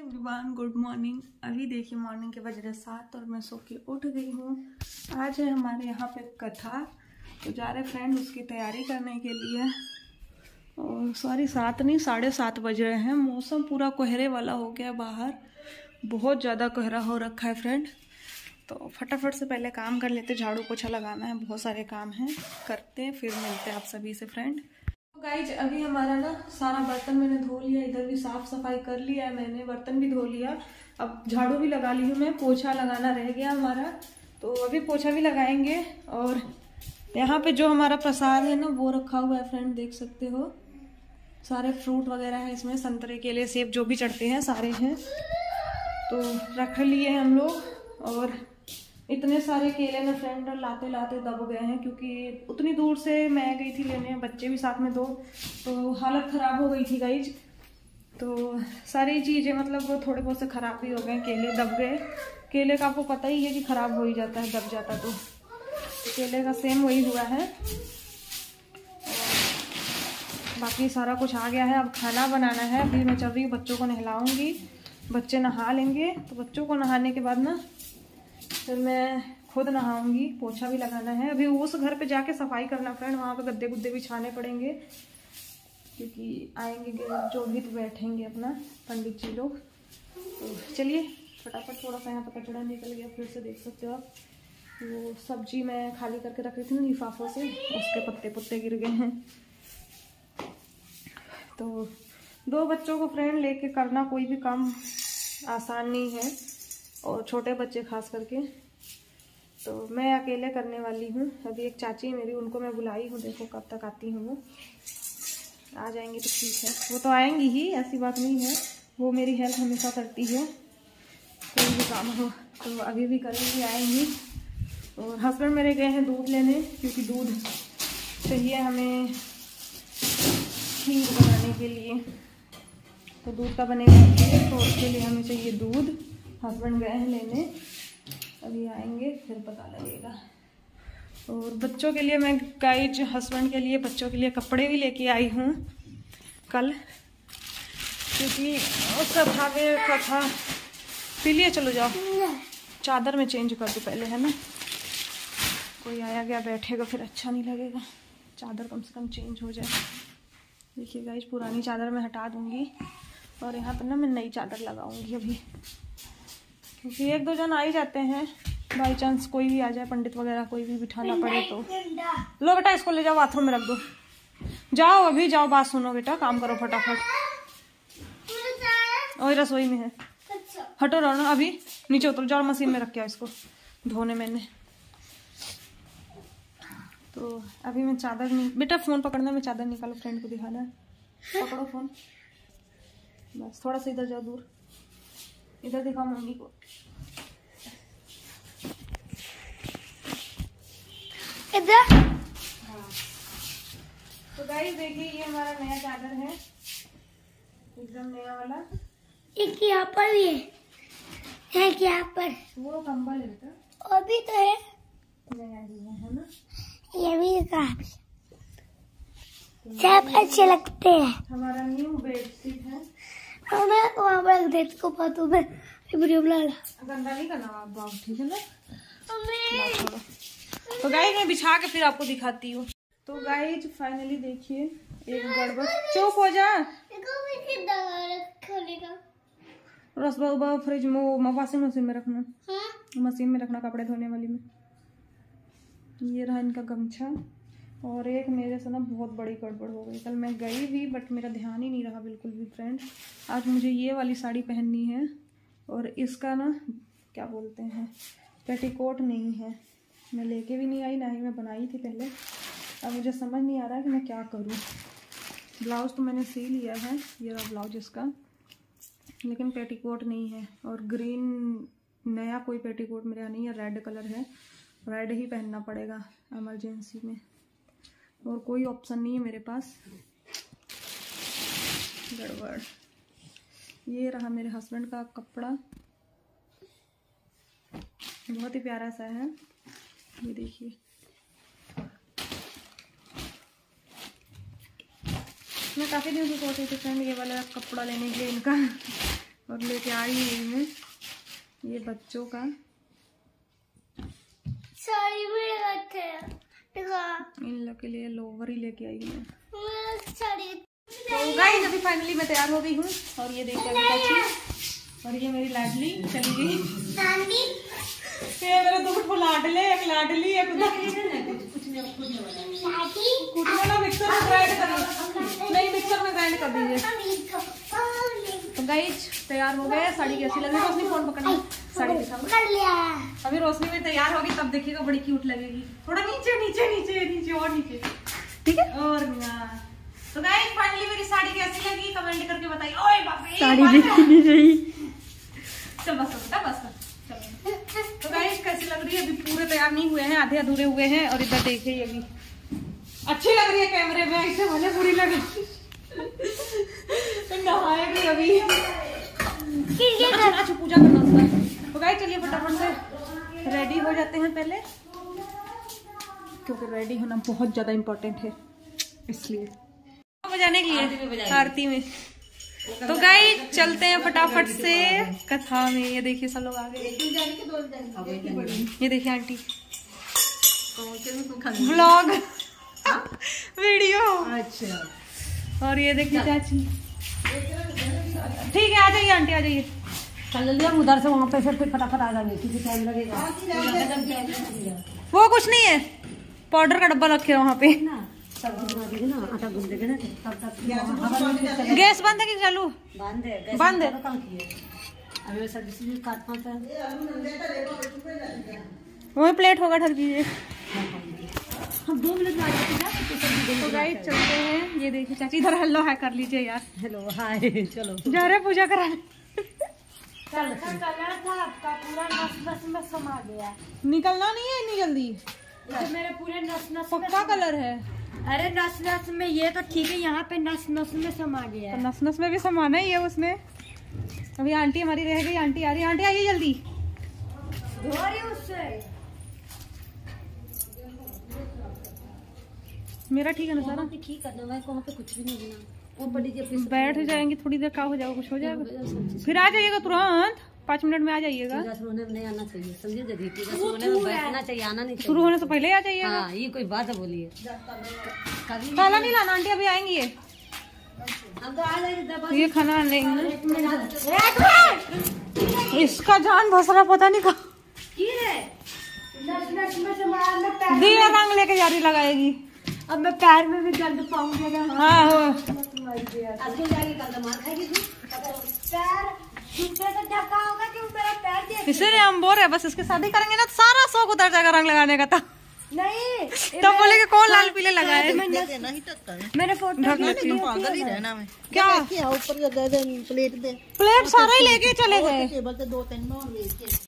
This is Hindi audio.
Everyone, good morning. अभी देखिए मॉर्निंग के बज रहे 7 और मैं सो के उठ गई हूँ। आज है हमारे यहाँ पे कथा, तो जा रहे फ्रेंड उसकी तैयारी करने के लिए। और सॉरी 7 नहीं 7:30 बज रहे हैं। मौसम पूरा कोहरे वाला हो गया, बाहर बहुत ज़्यादा कोहरा हो रखा है फ्रेंड। तो फटाफट से पहले काम कर लेते, झाड़ू पोछा लगाना है, बहुत सारे काम हैं, करते हैं फिर मिलते हैं आप सभी से फ्रेंड। गाइज अभी हमारा ना सारा बर्तन मैंने धो लिया, इधर भी साफ सफाई कर लिया है मैंने, बर्तन भी धो लिया। अब झाड़ू भी लगा ली हूँ मैं, पोछा लगाना रह गया हमारा, तो अभी पोछा भी लगाएंगे। और यहाँ पे जो हमारा प्रसाद है ना वो रखा हुआ है फ्रेंड, देख सकते हो। सारे फ्रूट वगैरह है इसमें, संतरे केले सेब जो भी चढ़ते हैं सारे हैं, तो रख लिए हम लोग। और इतने सारे केले में फ्रेंड लाते लाते दब गए हैं, क्योंकि उतनी दूर से मैं गई थी लेने, बच्चे भी साथ में 2, तो हालत ख़राब हो गई थी गाइज। तो सारी चीज़ें मतलब थोड़े बहुत से ख़राब भी हो गए, केले दब गए। केले का आपको पता ही है कि ख़राब हो ही जाता है, दब जाता तो केले का सेम वही हुआ है। बाकी सारा कुछ आ गया है, अब खाना बनाना है। अभी मैं चल रही हूँ, बच्चों को नहलाऊँगी, बच्चे नहा लेंगे, तो बच्चों को नहाने के बाद ना फिर मैं खुद नहाऊंगी, पोछा भी लगाना है। अभी उस घर पे जाके सफाई करना फ्रेंड, वहाँ पे गद्दे गुद्दे बिछाने पड़ेंगे, क्योंकि आएंगे जो भी तो बैठेंगे अपना पंडित जी लोग। तो चलिए फटाफट, थोड़ा सा यहाँ पे कचरा निकल गया, फिर से देख सकते हो आप। वो सब्जी मैं खाली करके रख रही थी ना लिफाफों से, उसके पत्ते पुत्ते गिर गए हैं। तो 2 बच्चों को फ्रेंड लेके करना कोई भी काम आसान नहीं है, और छोटे बच्चे खास करके, तो मैं अकेले करने वाली हूँ। अभी एक चाची मेरी, उनको मैं बुलाई हूँ, देखो कब तक आती हूँ। वो आ जाएंगी तो ठीक है, वो तो आएंगी ही, ऐसी बात नहीं है, वो मेरी हेल्प हमेशा करती है कोई भी काम हो, तो अभी भी करेंगी, आएंगी। और हस्बैंड मेरे गए हैं दूध लेने, क्योंकि दूध चाहिए हमें खीर बनाने के लिए, तो दूध का बनेगा खीर, तो उसके लिए हमें चाहिए दूध। हस्बैंड गए हैं लेने, अभी आएंगे फिर पता लगेगा। और बच्चों के लिए मैं गाइज, हस्बैंड के लिए बच्चों के लिए कपड़े भी लेके आई हूँ कल, क्योंकि उसका भावे का था। पी लिए, चलो जाओ, चादर में चेंज कर दो पहले, है ना, कोई आया गया बैठेगा फिर अच्छा नहीं लगेगा, चादर कम से कम चेंज हो जाए। देखिए गाइज पुरानी चादर मैं हटा दूँगी, और यहाँ पर ना मैं नई चादर लगाऊँगी अभी, क्योंकि 1-2 जन आ ही जाते हैं, बाई चांस कोई भी आ जाए, पंडित वगैरह कोई भी बिठाना पड़े तो। लो बेटा इसको ले जाओ, बाथरूम में रख दो, जाओ अभी जाओ, बात सुनो बेटा, काम करो फटाफट। और रसोई में है, हटो रहो ना, अभी नीचे उतर जाओ, मशीन में रख के आओ इसको धोने मैंने। तो अभी मैं चादर नहीं, बेटा फ़ोन पकड़ना, मैं चादर निकालो, फ्रेंड को दिखाना है, पकड़ो फ़ोन, बस थोड़ा सा इधर जाओ दूर, इधर दिखाओ मम्मी को। इधर हाँ। तो गाइस देखिए ये हमारा नया चादर है, एकदम नया वाला। एक यहाँ पर भी है कि यहाँ पर वो कंबल है बेटा, और भी तो है, नया ही है ना, ये भी काफी सब अच्छे लगते हैं। हमारा न्यू बेडशीट है, मैं वहाँ पर रख देती को पातू में, गंदा नहीं करना आप, ठीक है ना। तो गाइस मैं बिछा के फिर आपको दिखाती हूँ। तो गाइस फाइनली देखिए एक गड़बड़, चुप हो जा, रसगुल्ला फ्रिज में, वॉशिंग मशीन में रखना, मशीन में रखना कपड़े धोने वाली में। ये रहा इनका गमछा, और एक मेरे से ना बहुत बड़ी गड़बड़ हो गई। कल मैं गई भी बट मेरा ध्यान ही नहीं रहा बिल्कुल भी फ्रेंड। आज मुझे ये वाली साड़ी पहननी है, और इसका ना क्या बोलते हैं, पेटीकोट नहीं है, मैं लेके भी नहीं आई, ना ही मैं बनाई थी पहले। अब मुझे समझ नहीं आ रहा कि मैं क्या करूँ। ब्लाउज़ तो मैंने सी लिया है, ये रहा ब्लाउज इसका, लेकिन पेटीकोट नहीं है। और ग्रीन नया कोई पेटीकोट मेरे यहाँ नहीं है, रेड कलर है, रेड ही पहनना पड़ेगा इमरजेंसी में, और कोई ऑप्शन नहीं है मेरे पास। गड़बड़। ये रहा मेरे हस्बैंड का कपड़ा, बहुत ही प्यारा सा है, ये देखिए। मैं काफ़ी दिन से सोच रही थी फ्रेंड ये वाला कपड़ा लेने के लिए इनका, और लेके आई हुई हूँ ये बच्चों का साड़ी भी रखे इन लोग के लिए लोवर ही लेके आई हूँ। साड़ी तो गाइस अभी फाइनली मैं तैयार हो गई हूँ और ये देखिए अभी चाची और ये मेरी लाडली चली गई। ये मेरे दो ठो लाडले एक लाडली एक कुटवाला मिक्सर में ग्राइंड कर नहीं मिक्सर में ग्राइंड कर दीजिए। तो गाइस तैयार हो गए। साड़ी कैसी लग रही है? रोशनी फोन पकड़ना साड़ी के साथ। अभी रोशनी में तैयार होगी तब देखिएगा बड़ी क्यूट लगेगी। थोड़ा नीचे नीचे नीचे नीचे और नीचे ठीक है। और तो गाइस फाइनली मेरी साड़ी कैसी लगी कमेंट करके बताइए। ओए बाप रे साड़ी दिखी नहीं रही। चल बस बेटा बस चलो। तो गाइस कैसी लग रही है? अभी पूरे तैयार नहीं हुए हैं आधे अधूरे हुए हैं। और इधर देखिए अभी अच्छी लग रही है कैमरे में ऐसे भले बुरी लग रही नहाएगी अभी अच्छा पूजा करना होता है। तो गाइस चलिए फटाफट से रेडी हो जाते हैं पहले क्योंकि रेडी होना बहुत ज्यादा इम्पोर्टेंट है इसलिए बजाने के लिए आरती में। तो गाइस चलते हैं फटाफट से कथा में। ये देखिए सब लोग आ गए। ये देखिए आंटी व्लॉग वीडियो अच्छा। और ये देखिए चाची ठीक है आ जाइए आंटी आ जाइए। चल लिया उधर से वहाँ पे फिर फटाफट आ जाएंगे क्योंकि टाइम लगेगा। वो कुछ नहीं है पाउडर का डब्बा रखे वहाँ पे सब्जी बना देंगे ना आटा गूंद देंगे ना तब तक गैस बंद है कि चालू? बंद है बंद है। अभी सब्जी काटना था वही प्लेट होगा ढक दीजिए। हम 2 मिनट में आ जाते हैं। तो गाइस चलते हैं। ये देखिए चाची इधर हेलो हाय कर लीजिए यार। हेलो हाय चलो जा रहे पूजा कराने। कलर था आपका पूरा नस नस में समा गया। निकलना नहीं है इतनी जल्दी। मेरे पूरे नस नस पक्का कलर है। अरे नस नस में ये तो ठीक है यहाँ पे नस नस में समा गया है। नस नस में भी समाना ही है उसमें। अभी आंटी हमारी रह गई। आंटी आ रही है। आंटी आइए जल्दी धो रही उससे। मेरा ठीक है ना सारा? ठीक करना है वहाँ पे कुछ भी नहीं होना। वो बड़ी बैठ जाएंगे थोड़ी देर का हो जाएगा कुछ हो जाएगा फिर आ जाइएगा तुरंत 5 मिनट में आ जाइएगा। नहीं आना चाहिए समझिए दीदी में बैठना चाहिए आना नहीं शुरू होने से पहले आ जाइएगा। हाँ ये कोई बात है बोलिए। ताला नहीं लाना आंटी अभी आएंगी ये। हम तो आ जाएंगे ये खाना लेंगे इसका जान भसरा पता नहीं कहाँ दिया रंग लेके जा रही लगाएगी। अब मैं पैर में भी गंद पाऊंगी। हाँ हो इसीलिए हम बोल रहे हैं बस इसकी शादी करेंगे ना सारा शौक उतर जाएगा रंग लगाने का। तो नहीं तब बोलेगे कौन लाल पीले लगाए। मैंने फोटो ढक लेती हूँ क्या ऊपर प्लेट दे प्लेट सारा ही लेके चले गए।